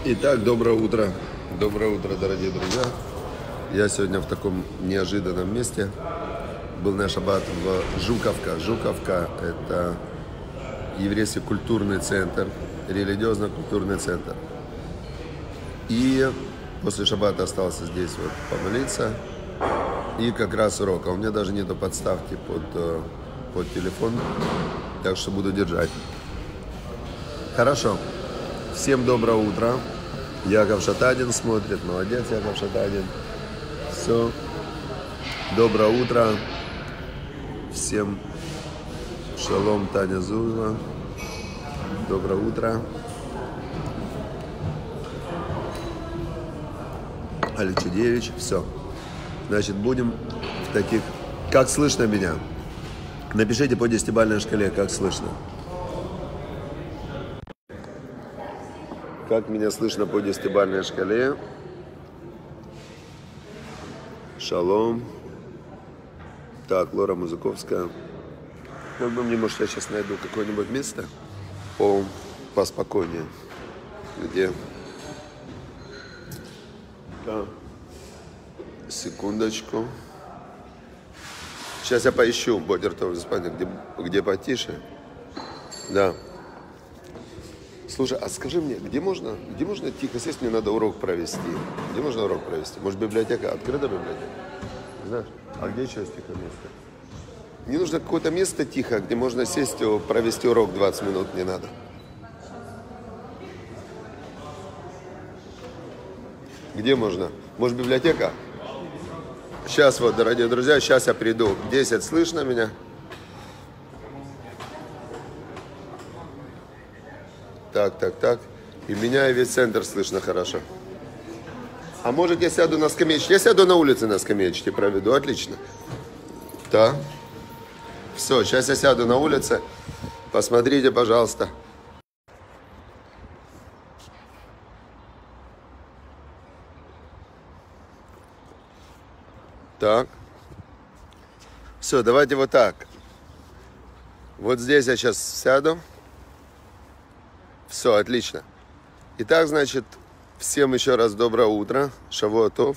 Итак, доброе утро. Доброе утро, дорогие друзья. Я сегодня в таком неожиданном месте. Был на шаббат в Жуковка. Жуковка – это еврейский культурный центр, религиозно-культурный центр. И после шаббата остался здесь вот помолиться. И как раз урок. А у меня даже нету подставки под телефон, так что буду держать. Хорошо. Всем доброе утро. Яков Шатадин смотрит. Молодец, Яков Шатадин. Все. Доброе утро. Всем шалом, Таня Зуева. Доброе утро. Аличудевич. Все. Значит, будем в таких... Как слышно меня? Напишите по 10-бальной шкале, как слышно. Как меня слышно по 10-бальной шкале? Шалом. Так, Лора Музыковская. Как бы мне, может, я сейчас найду какое-нибудь место поспокойнее. Где? Да. Секундочку. Сейчас я поищу Бодертов в Испании, где потише. Да. Слушай, а скажи мне, где можно тихо сесть, мне надо урок провести. Где можно урок провести? Может, библиотека, открыта библиотека? Знаешь? А где еще есть тихое место? Мне нужно какое-то место тихо, где можно сесть, провести урок 20 минут, не надо. Где можно? Может, библиотека? Сейчас вот, дорогие друзья, сейчас я приду. 10, слышно меня? Так. И меня и весь центр слышно хорошо. А может, я сяду на скамеечке? Я сяду на улице на скамеечке, проведу. Отлично. Да. Все, сейчас я сяду на улице. Посмотрите, пожалуйста. Так. Все, давайте вот так. Вот здесь я сейчас сяду. Все, отлично. Итак, значит, всем еще раз доброе утро. Шавуа тов.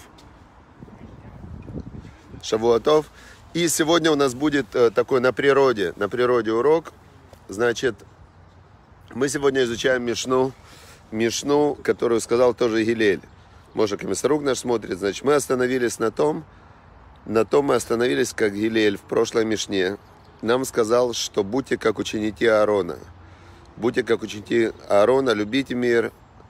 Шавуа тов. И сегодня у нас будет такой на природе урок. Значит, мы сегодня изучаем Мишну, которую сказал тоже Гилель. Моше Комиссарук наш смотрит. Значит, мы остановились на том, как Гилель в прошлой Мишне нам сказал, что будьте как ученики Аарона. Будьте как ученики Аарона, любите мир.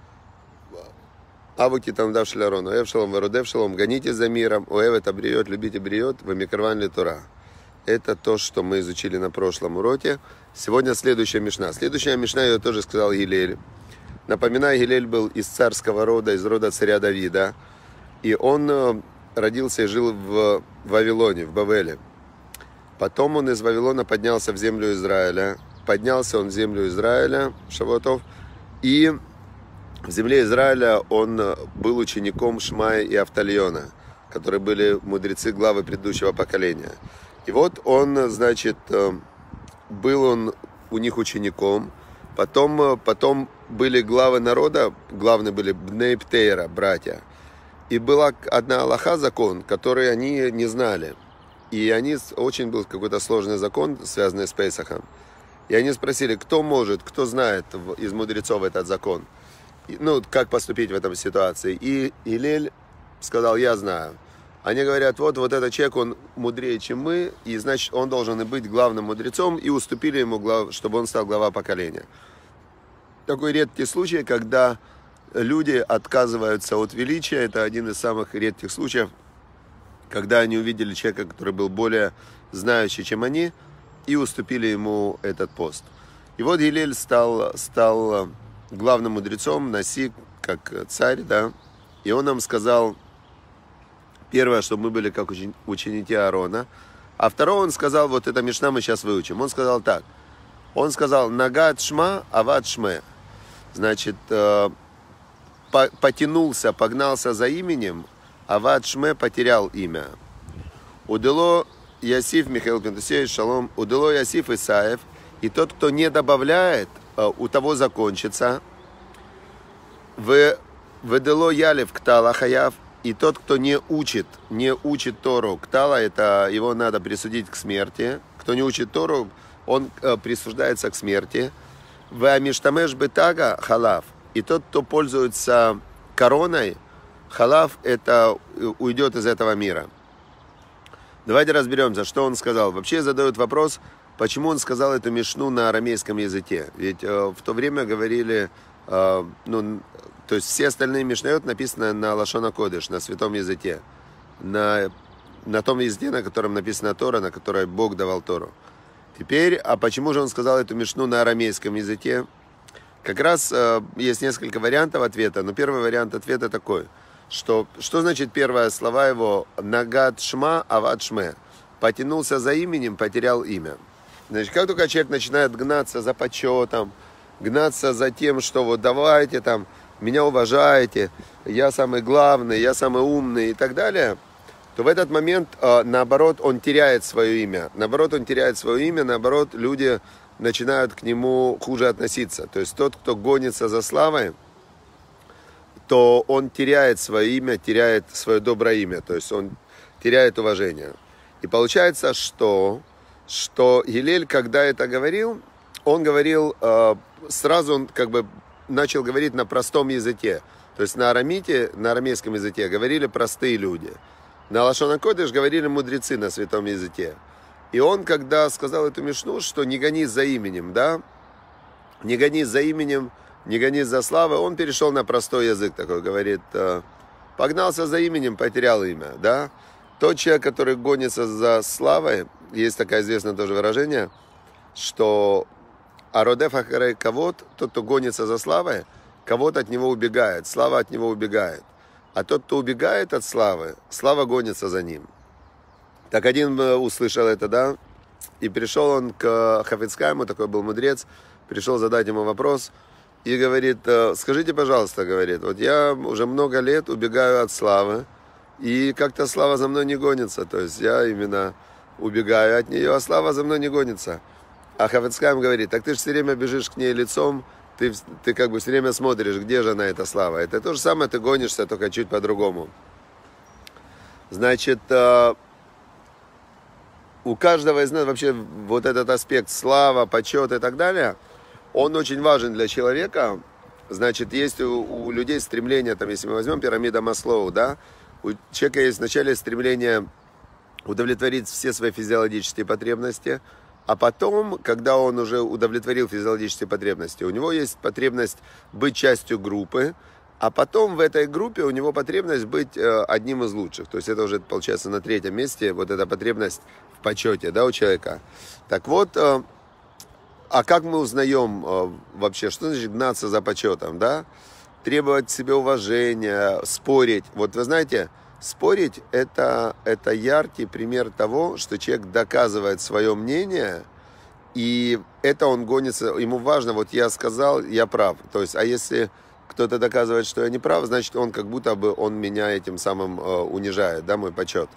Авуки там давшили Аарону. Оэв шалом, варудев шалом. Гоните за миром. Оэв это бриет, любите бриет. Вамикарван ли Тора. Это то, что мы изучили на прошлом уроке. Сегодня следующая Мишна. Следующая Мишна, ее тоже сказал Гилель. Напоминаю, Гилель был из царского рода, из рода царя Давида. И он родился и жил в Вавилоне, в Бавеле. Потом он из Вавилона поднялся в землю Израиля. Поднялся он в землю Израиля, Шавуатов, и в земле Израиля он был учеником Шмая и Автальона, которые были мудрецы главы предыдущего поколения. И вот он, значит, был он у них учеником, потом были главы народа, главные были Бней Птейра, братья. И была одна алаха, закон, который они не знали. И очень был какой-то сложный закон, связанный с Пейсахом. И они спросили, кто знает из мудрецов этот закон, как поступить в этой ситуации. И Гилель сказал, я знаю. Они говорят, вот этот человек, он мудрее, чем мы, и значит, он должен и быть главным мудрецом, и уступили ему, чтобы он стал глава поколения. Такой редкий случай, когда люди отказываются от величия, это один из самых редких случаев, когда они увидели человека, который был более знающий, чем они, и уступили ему этот пост. И вот Гилель стал главным мудрецом, Наси, как царь, да. И он нам сказал, первое, чтобы мы были как ученики Аарона. А второе, он сказал, вот это Мишна мы сейчас выучим. Он сказал так. Он сказал, нагат шма, ават шме. Значит, погнался за именем, ават шме потерял имя. Удело Ясиф Михаил Пентусевич, шалом. Удело Ясиф Исаев. И тот, кто не добавляет, у того закончится. Ведело ялев ктала хаяв. И тот, кто не учит Тору, ктала, это его надо присудить к смерти. Кто не учит Тору, он присуждается к смерти. Вамиштамеш бетага халав. И тот, кто пользуется короной, халав, это уйдет из этого мира. Давайте разберемся, что он сказал. Вообще задают вопрос, почему он сказал эту мишну на арамейском языке. Ведь в то время говорили, то есть все остальные мишнайот написаны на лашон кодеш, на святом языке. На том языке, на котором написана Тора, на которой Бог давал Тору. Теперь, а почему же он сказал эту мишну на арамейском языке? Как раз есть несколько вариантов ответа, но первый вариант ответа такой, что значит первые слова его «нагад шма, авад шме», потянулся за именем, потерял имя. Значит, как только человек начинает гнаться за почетом, гнаться за тем, что вот давайте там, меня уважаете, я самый главный, я самый умный и так далее, то в этот момент, наоборот, он теряет свое имя. Наоборот, люди начинают к нему хуже относиться. То есть тот, кто гонится за славой, то он теряет свое имя, теряет свое доброе имя. То есть он теряет уважение. И получается, что Гилель, когда это говорил, он говорил, сразу он как бы начал говорить на простом языке. То есть на арамейском языке говорили простые люди. На лашон кодеш говорили мудрецы на святом языке. И он, когда сказал эту мишну, что не гонись за именем, да, не гонись за именем, не гонись за славой, он перешел на простой язык такой, говорит, погнался за именем, потерял имя, да. Тот человек, который гонится за славой, есть такое известное тоже выражение, что ародеф ахарей кавод, тот, кто гонится за славой, кавод от него убегает, слава от него убегает. А тот, кто убегает от славы, слава гонится за ним. Так один услышал это, да, и пришел он к Хафец Хаиму, такой был мудрец, пришел задать ему вопрос, и говорит, скажите, пожалуйста, говорит, вот я уже много лет убегаю от славы, и как-то слава за мной не гонится, то есть я именно убегаю от нее, а слава за мной не гонится. А Хафец Хаим говорит, так ты же все время бежишь к ней лицом, ты как бы все время смотришь, где же она, эта слава. Это то же самое, ты гонишься, только чуть по-другому. Значит, у каждого из нас вообще вот этот аспект слава, почет и так далее, он очень важен для человека. Значит, есть у людей стремление, там, если мы возьмем пирамида Маслоу, да, у человека есть вначале стремление удовлетворить все свои физиологические потребности, а потом, когда он уже удовлетворил физиологические потребности, у него есть потребность быть частью группы, а потом в этой группе у него потребность быть одним из лучших. То есть это уже получается на третьем месте, вот эта потребность в почете, да, у человека. Так вот, а как мы узнаем вообще, что значит гнаться за почетом, да? Требовать себе уважения, спорить. Вот вы знаете, спорить это яркий пример того, что человек доказывает свое мнение, и это он гонится, ему важно, вот я сказал, я прав. То есть, а если кто-то доказывает, что я не прав, значит, он как будто бы он меня этим самым унижает, да, мой почет.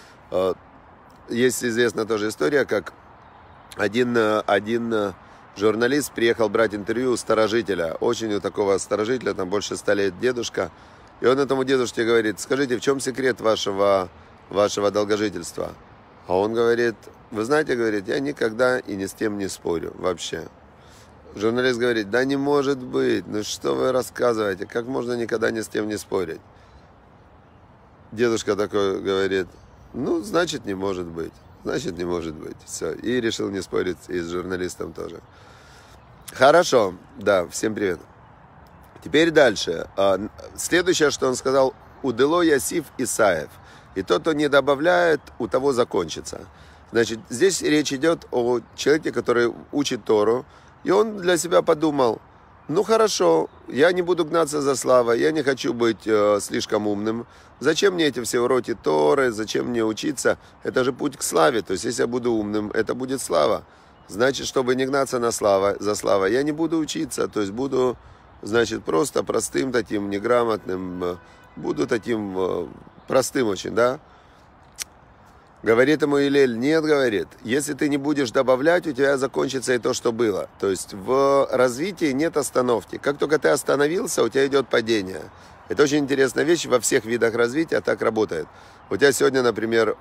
Есть известная тоже история, как один журналист приехал брать интервью у старожителя, очень у такого старожителя, там больше 100 лет дедушка, и он этому дедушке говорит, скажите, в чем секрет вашего долгожительства? А он говорит, вы знаете, говорит, я никогда и ни с кем не спорю вообще. Журналист говорит, да не может быть, ну что вы рассказываете, как можно никогда ни с кем не спорить? Дедушка такой говорит, ну, значит, не может быть. Значит, не может быть. Все. И решил не спорить и с журналистом тоже. Хорошо. Да, всем привет. Теперь дальше. Следующее, что он сказал, удело Ясиф Исаев. И тот, кто не добавляет, у того закончится. Значит, здесь речь идет о человеке, который учит Тору. И он для себя подумал, ну хорошо, я не буду гнаться за славой, я не хочу быть слишком умным. Зачем мне эти все уроки Торы, зачем мне учиться? Это же путь к славе. То есть, если я буду умным, это будет слава. Значит, чтобы не гнаться за славой, я не буду учиться. То есть, буду, значит, просто простым таким, неграмотным. Буду таким простым очень, да? Говорит ему Илель, нет, говорит, если ты не будешь добавлять, у тебя закончится и то, что было. То есть в развитии нет остановки. Как только ты остановился, у тебя идет падение. Это очень интересная вещь, во всех видах развития так работает. Вот я сегодня, например,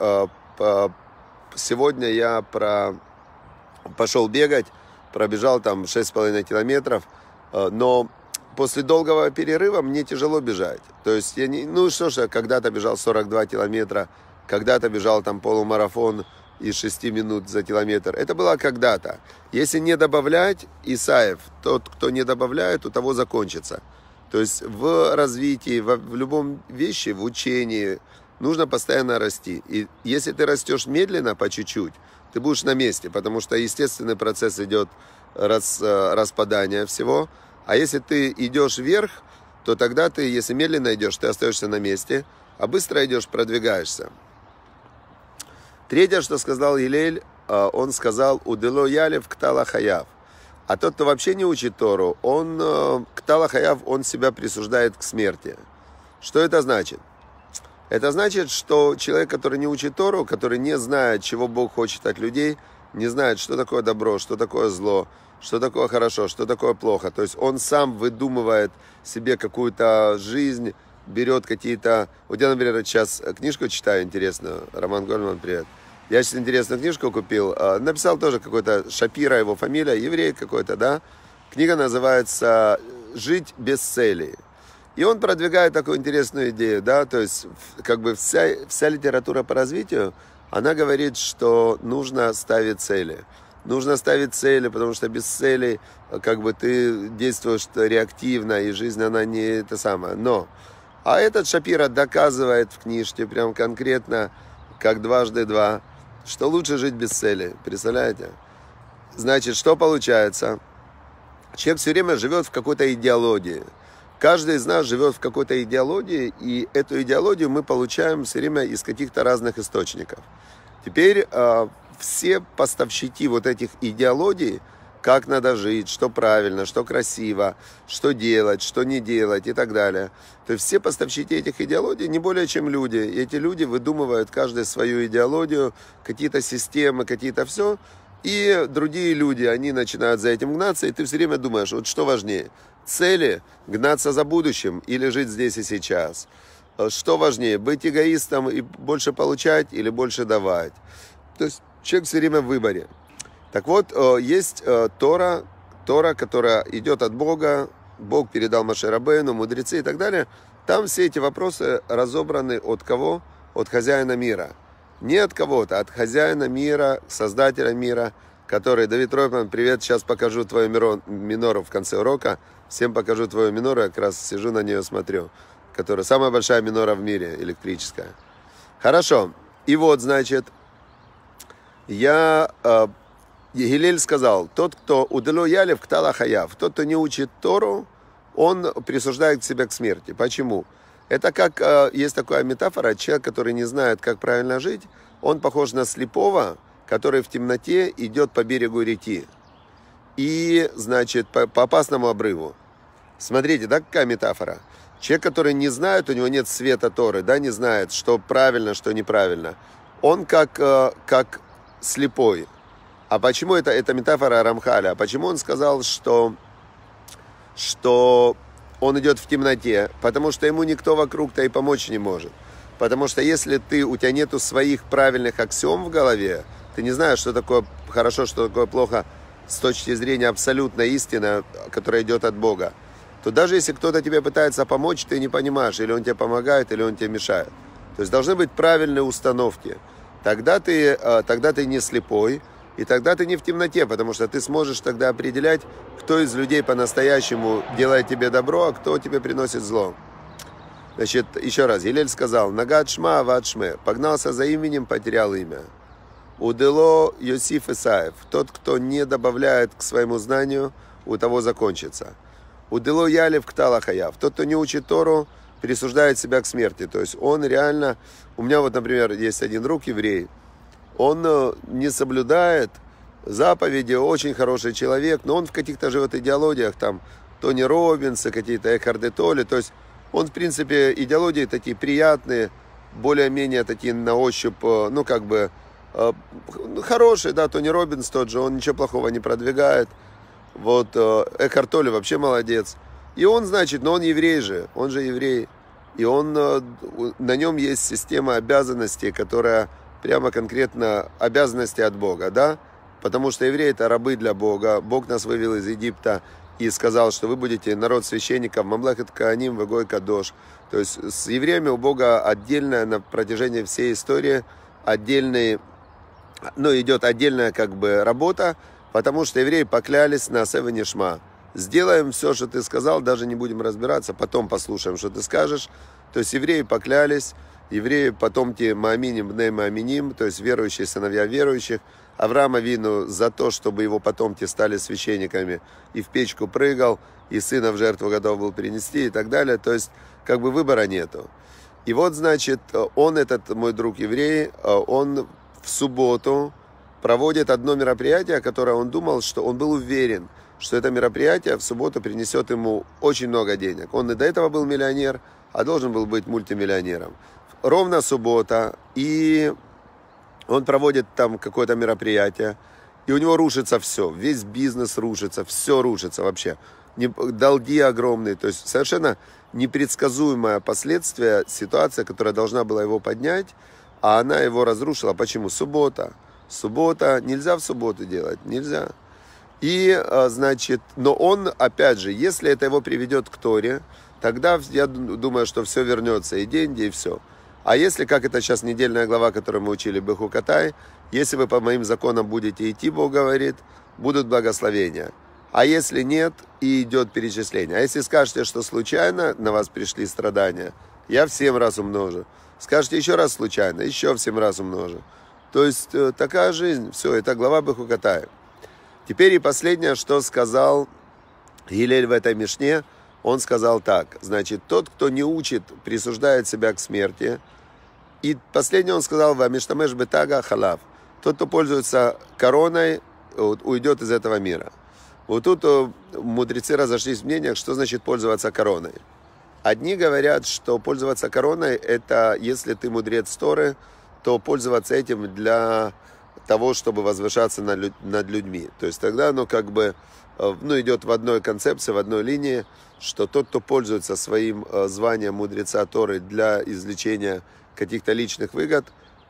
сегодня я пошел бегать, пробежал там 6,5 километров, но после долгого перерыва мне тяжело бежать. То есть, ну что ж, я когда-то бежал 42 километра, когда-то бежал там полумарафон из 6 минут за километр. Это было когда-то. Если не добавлять, Исаев, тот, кто не добавляет, у того закончится. То есть в развитии, в любом вещи, в учении нужно постоянно расти. И если ты растешь медленно, по чуть-чуть, ты будешь на месте, потому что естественный процесс идет распадания всего. А если ты идешь вверх, то тогда ты, если медленно идешь, ты остаешься на месте, а быстро идешь, продвигаешься. Третье, что сказал Гилель, он сказал: «Удело ялев ктала хаяв». А тот, кто вообще не учит Тору, он ктала хаяв, он себя присуждает к смерти. Что это значит? Это значит, что человек, который не учит Тору, который не знает, чего Бог хочет от людей, не знает, что такое добро, что такое зло, что такое хорошо, что такое плохо. То есть он сам выдумывает себе какую-то жизнь, берет какие-то... Вот я, например, сейчас книжку читаю интересную. Роман Гольман, привет. Я сейчас интересную книжку купил. Написал тоже какой-то Шапира, его фамилия, еврей какой-то, да. Книга называется «Жить без цели». И он продвигает такую интересную идею, да. То есть как бы вся литература по развитию, она говорит, что нужно ставить цели. Нужно ставить цели, потому что без целей как бы ты действуешь реактивно, и жизнь, она не это самое. Но, а этот Шапира доказывает в книжке прям конкретно, как дважды два, что лучше жить без цели. Представляете? Значит, что получается? Человек все время живет в какой-то идеологии. Каждый из нас живет в какой-то идеологии, и эту идеологию мы получаем все время из каких-то разных источников. Теперь все поставщики вот этих идеологий, как надо жить, что правильно, что красиво, что делать, что не делать и так далее. То есть все поставщики этих идеологий не более чем люди. И эти люди выдумывают каждый свою идеологию, какие-то системы, какие-то все. И другие люди, они начинают за этим гнаться, и ты все время думаешь, вот что важнее, цели, гнаться за будущим или жить здесь и сейчас? Что важнее, быть эгоистом и больше получать или больше давать? То есть человек все время в выборе. Так вот, есть Тора, которая идет от Бога, Бог передал Моше Рабейну, мудрецы и так далее. Там все эти вопросы разобраны от кого? От хозяина мира. Не от кого-то, а от хозяина мира, создателя мира, который... Давид Ройпман, привет, сейчас покажу твою минору в конце урока. Всем покажу твою минору, я как раз сижу на нее, смотрю. Которая самая большая минора в мире, электрическая. Хорошо. И вот, значит, Гилель сказал: тот, кто удело ялев ктала хаяв, тот, кто не учит Тору, он присуждает себя к смерти. Почему? Это как, есть такая метафора, человек, который не знает, как правильно жить, он похож на слепого, который в темноте идет по берегу реки. И, значит, по опасному обрыву. Смотрите, да, какая метафора? Человек, который не знает, у него нет света Торы, да, не знает, что правильно, что неправильно. Он как слепой. А почему это метафора Рамхаля? Почему он сказал, что он идет в темноте? Потому что ему никто вокруг-то и помочь не может. Потому что если у тебя нету своих правильных аксиом в голове, ты не знаешь, что такое хорошо, что такое плохо с точки зрения абсолютной истины, которая идет от Бога, то даже если кто-то тебе пытается помочь, ты не понимаешь, или он тебе помогает, или он тебе мешает. То есть должны быть правильные установки. Тогда ты не слепой, и тогда ты не в темноте, потому что ты сможешь тогда определять, кто из людей по-настоящему делает тебе добро, а кто тебе приносит зло. Значит, еще раз, Гилель сказал: «Нагад шма авад шме», погнался за именем, потерял имя. «Удело Йосиф Исаев», тот, кто не добавляет к своему знанию, у того закончится. «Удело ялев ктала хаяв», тот, кто не учит Тору, присуждает себя к смерти. То есть он реально... У меня вот, например, есть один друг еврей, он не соблюдает заповеди, очень хороший человек, но он в каких-то живет идеологиях, там, Тони Роббинса, какие-то Экхарт де Толле, то есть он, в принципе, идеологии такие приятные, более-менее такие на ощупь, ну, как бы, хорошие, да, Тони Роббинс тот же, он ничего плохого не продвигает, вот, Экхарт Толле вообще молодец. И он, значит, но он еврей же, он же еврей. и на нем есть система обязанностей, которая прямо конкретно обязанности от Бога, да? Потому что евреи это рабы для Бога. Бог нас вывел из Египта и сказал, что вы будете народ священников, мамлахет кааним, вегой кадош. То есть с евреями у Бога отдельная на протяжении всей истории идет отдельная как бы работа, потому что евреи поклялись на Асев Нишма. Сделаем все, что ты сказал, даже не будем разбираться, потом послушаем, что ты скажешь. То есть евреи поклялись, евреи потомки Мааминим, Бней Мааминим, то есть верующие сыновья верующих. Авраам Авину за то, чтобы его потомки стали священниками, и в печку прыгал, и сына в жертву готов был принести, и так далее. То есть как бы выбора нету. И вот, значит, этот мой друг еврей, он в субботу проводит одно мероприятие, которое он думал, что он был уверен, что это мероприятие в субботу принесет ему очень много денег. Он и до этого был миллионер, а должен был быть мультимиллионером. Ровно суббота, и он проводит там какое-то мероприятие, и у него рушится все, весь бизнес рушится, все рушится вообще. Долги огромные, то есть совершенно непредсказуемое последствие, ситуация, которая должна была его поднять, а она его разрушила. Почему? Суббота. Суббота, нельзя в субботу делать, нельзя. И, значит, но он, опять же, если это его приведет к Торе, тогда я думаю, что все вернется, и деньги, и все. А если, как это сейчас недельная глава, которую мы учили, Бехукатай, если вы по моим законам будете идти, Бог говорит, будут благословения. А если нет, и идет перечисление. А если скажете, что случайно на вас пришли страдания, я в 7 раз умножу. Скажете еще раз случайно, еще в 7 раз умножу. То есть такая жизнь. Все, это глава Бехукатай. Теперь и последнее, что сказал Гилель в этой Мишне, он сказал так. Значит, тот, кто не учит, присуждает себя к смерти. И последнее он сказал, «Вамиштамеш бетага халав». Тот, кто пользуется короной, уйдет из этого мира. Вот тут мудрецы разошлись в мнениях, что значит пользоваться короной. Одни говорят, что пользоваться короной, это если ты мудрец Торы, то пользоваться этим для того, чтобы возвышаться над людьми. То есть тогда оно как бы идет в одной концепции, в одной линии, что тот, кто пользуется своим званием мудреца Торы для извлечения каких-то личных выгод,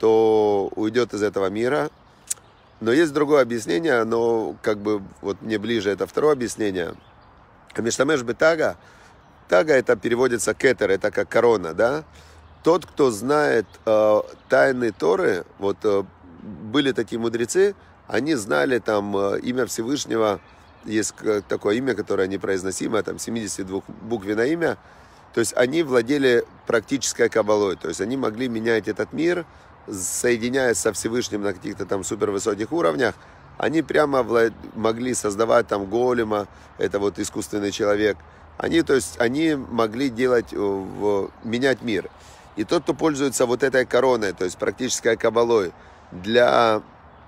то уйдет из этого мира. Но есть другое объяснение, но как бы вот мне ближе это второе объяснение. Миштамеш бетага, тага это переводится кетер, это как корона, да? Тот, кто знает тайны Торы, вот были такие мудрецы, они знали там имя Всевышнего, есть такое имя, которое непроизносимое, там 72-буквенное имя, то есть они владели практической кабалой, то есть они могли менять этот мир, соединяясь со Всевышним на каких-то там супервысоких уровнях, они прямо могли создавать там голема, это вот искусственный человек, то есть они могли менять мир. И тот, кто пользуется вот этой короной, то есть практической кабалой, для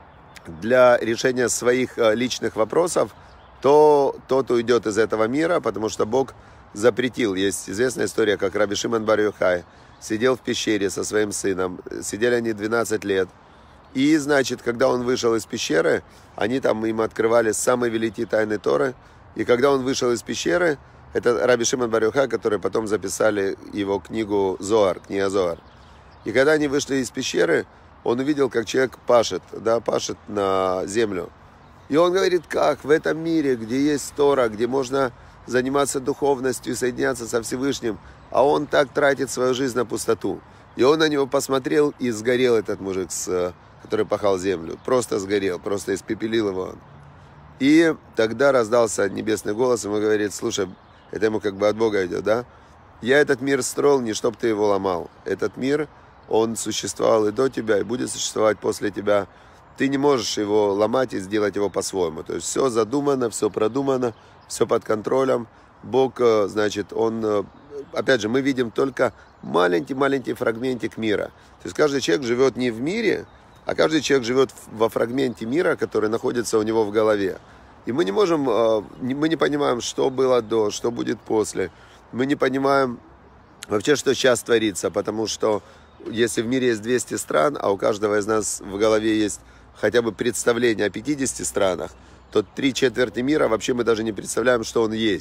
решения своих личных вопросов, то тот уйдет из этого мира, потому что Бог запретил. Есть известная история, как Раби Шимон бар Йохай сидел в пещере со своим сыном, сидели они 12 лет. И, значит, когда он вышел из пещеры, они там им открывали самые великие тайны Торы. И когда он вышел из пещеры, это Раби Шимон бар Йохай, который потом записали его книгу Зоар, книга Зоар. И когда они вышли из пещеры, он увидел, как человек пашет на землю. И он говорит, как в этом мире, где есть Тора, где можно заниматься духовностью и соединяться со Всевышним, а он так тратит свою жизнь на пустоту. И он на него посмотрел, и сгорел этот мужик, который пахал землю. Просто сгорел, просто испепелил его. И тогда раздался небесный голос, ему говорит, слушай, это ему как бы от Бога идет, да? Я этот мир строил не чтоб ты его ломал. Этот мир, он существовал и до тебя, и будет существовать после тебя. Ты не можешь его ломать и сделать его по-своему. То есть все задумано, все продумано, все под контролем. Бог, значит, он... Опять же, мы видим только маленький фрагментик мира. То есть каждый человек живет не в мире, а каждый человек живет во фрагменте мира, который находится у него в голове. И мы не можем, мы не понимаем, что было до, что будет после. Мы не понимаем вообще, что сейчас творится, потому что если в мире есть 200 стран, а у каждого из нас в голове есть хотя бы представление о 50 странах, то 3/4 мира вообще мы даже не представляем, что он есть.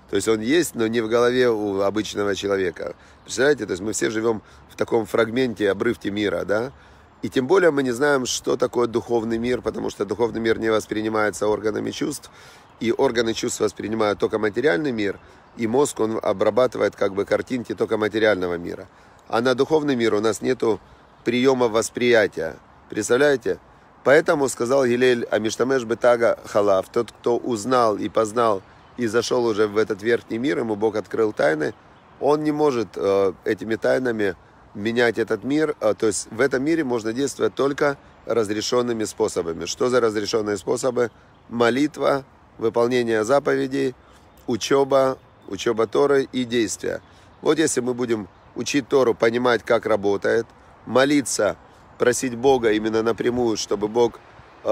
То есть он есть, но не в голове у обычного человека. Представляете, то есть мы все живем в таком фрагменте, обрывке мира, да? И тем более мы не знаем, что такое духовный мир, потому что духовный мир не воспринимается органами чувств, и органы чувств воспринимают только материальный мир, и мозг, он обрабатывает как бы картинки только материального мира. А на духовный мир у нас нету приема восприятия. Представляете? Поэтому сказал Гилель Амиштамеш Бетага Халав, тот, кто узнал и познал, и зашел уже в этот верхний мир, ему Бог открыл тайны, он не может этими тайнами менять этот мир. То есть в этом мире можно действовать только разрешенными способами. Что за разрешенные способы? Молитва, выполнение заповедей, учеба Торы и действия. Вот если мы будем учить Тору, понимать, как работает, молиться, просить Бога именно напрямую, чтобы Бог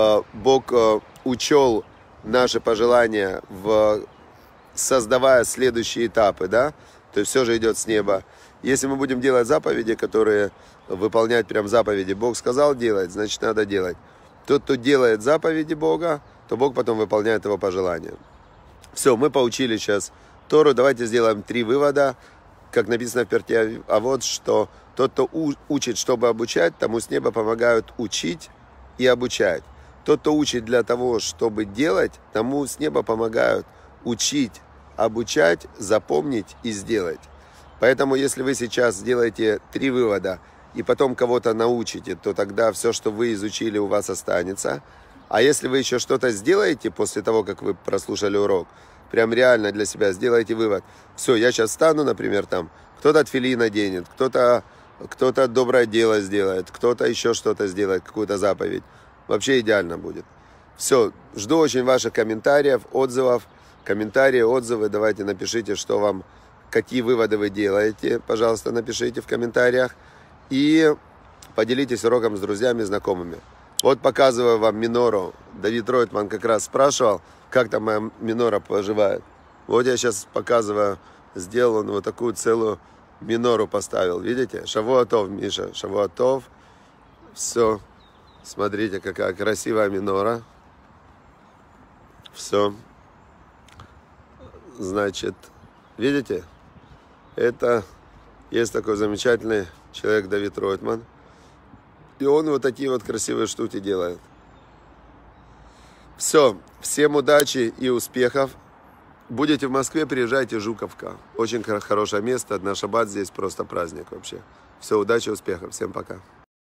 учел наши пожелания, создавая следующие этапы, да, то есть все же идет с неба. Если мы будем делать заповеди, которые выполнять прям заповеди, Бог сказал делать, значит надо делать. Тот, кто делает заповеди Бога, то Бог потом выполняет его пожелания. Все, мы поучили сейчас Тору, давайте сделаем 3 вывода, как написано в Перкей Авот, что тот, кто учит, чтобы обучать, тому с неба помогают учить и обучать. Тот, кто учит для того, чтобы делать, тому с неба помогают учить, обучать, запомнить и сделать. Поэтому, если вы сейчас сделаете 3 вывода и потом кого-то научите, то тогда все, что вы изучили, у вас останется. А если вы еще что-то сделаете после того, как вы прослушали урок, прям реально для себя сделайте вывод. Все, я сейчас встану, например, там, кто-то тфилин наденет, кто-то доброе дело сделает, кто-то еще что-то сделает, какую-то заповедь. Вообще идеально будет. Все, жду очень ваших комментариев, отзывов. Комментарии, отзывы, давайте напишите, что вам, какие выводы вы делаете. Пожалуйста, напишите в комментариях. И поделитесь уроком с друзьями, знакомыми. Вот показываю вам минору. Давид Ройтман как раз спрашивал, как там моя минора поживает. Вот я сейчас показываю, сделал он вот такую целую минору поставил. Видите? Шавуатов, Миша, Шавуатов. Все. Смотрите, какая красивая минора. Все. Значит, видите? Это есть такой замечательный человек Давид Ройтман. И он вот такие вот красивые штуки делает. Все. Всем удачи и успехов. Будете в Москве, приезжайте, Жуковка. Очень хорошее место. На шаббат здесь просто праздник вообще. Все, удачи, успехов. Всем пока.